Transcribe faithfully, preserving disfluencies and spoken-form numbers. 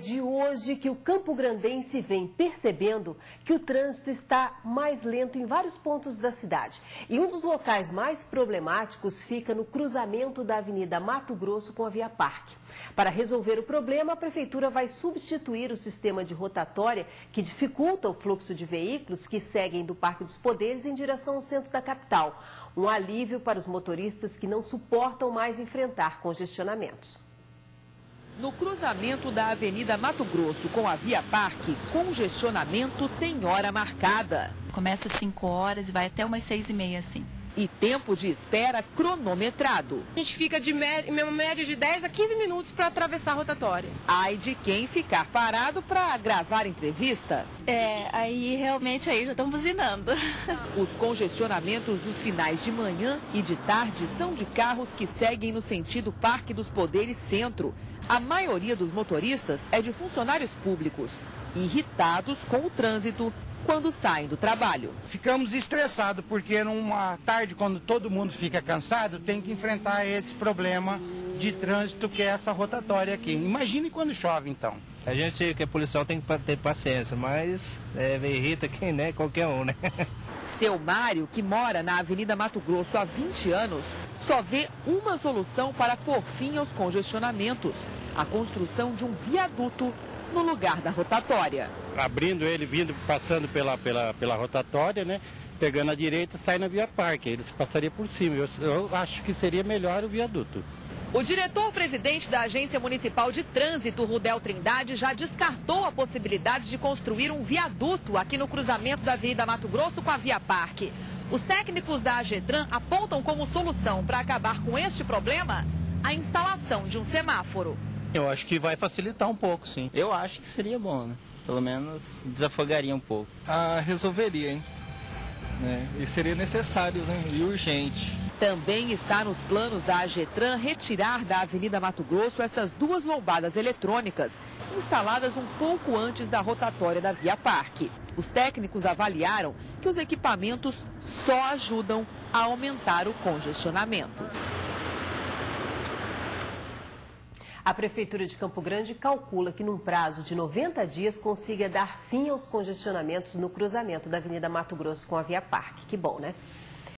de hoje que o campograndense vem percebendo que o trânsito está mais lento em vários pontos da cidade. E um dos locais mais problemáticos fica no cruzamento da Avenida Mato Grosso com a Via Parque. Para resolver o problema, a Prefeitura vai substituir o sistema de rotatória que dificulta o fluxo de veículos que seguem do Parque dos Poderes em direção ao centro da capital. Um alívio para os motoristas que não suportam mais enfrentar congestionamentos. No cruzamento da Avenida Mato Grosso com a Via Parque, congestionamento tem hora marcada. Começa às cinco horas e vai até umas seis e meia, assim. E tempo de espera cronometrado. A gente fica de média, em média de dez a quinze minutos para atravessar a rotatória. Ai de quem ficar parado para gravar entrevista. É, aí realmente aí já estão buzinando. Os congestionamentos dos finais de manhã e de tarde são de carros que seguem no sentido Parque dos Poderes Centro. A maioria dos motoristas é de funcionários públicos, irritados com o trânsito quando saem do trabalho. Ficamos estressados porque numa tarde, quando todo mundo fica cansado, tem que enfrentar esse problema de trânsito que é essa rotatória aqui. Imagine quando chove, então. A gente que é policial tem que ter paciência, mas é, irrita quem, né? Qualquer um, né? Seu Mário, que mora na Avenida Mato Grosso há vinte anos, só vê uma solução para pôr fim aos congestionamentos: a construção de um viaduto no lugar da rotatória. Abrindo ele, vindo, passando pela, pela, pela rotatória, né? Pegando a direita, sai na Via Parque. Eles passariam por cima. Eu, eu acho que seria melhor o viaduto. O diretor-presidente da Agência Municipal de Trânsito, Rudel Trindade, já descartou a possibilidade de construir um viaduto aqui no cruzamento da Avenida Mato Grosso com a Via Parque. Os técnicos da AGETRAN apontam como solução para acabar com este problema a instalação de um semáforo. Eu acho que vai facilitar um pouco, sim. Eu acho que seria bom, né? Pelo menos desafogaria um pouco. Ah, resolveria, hein? É, e seria necessário, né? E urgente. Também está nos planos da AGETRAN retirar da Avenida Mato Grosso essas duas lombadas eletrônicas, instaladas um pouco antes da rotatória da Via Parque. Os técnicos avaliaram que os equipamentos só ajudam a aumentar o congestionamento. A Prefeitura de Campo Grande calcula que num prazo de noventa dias consiga dar fim aos congestionamentos no cruzamento da Avenida Mato Grosso com a Via Parque. Que bom, né?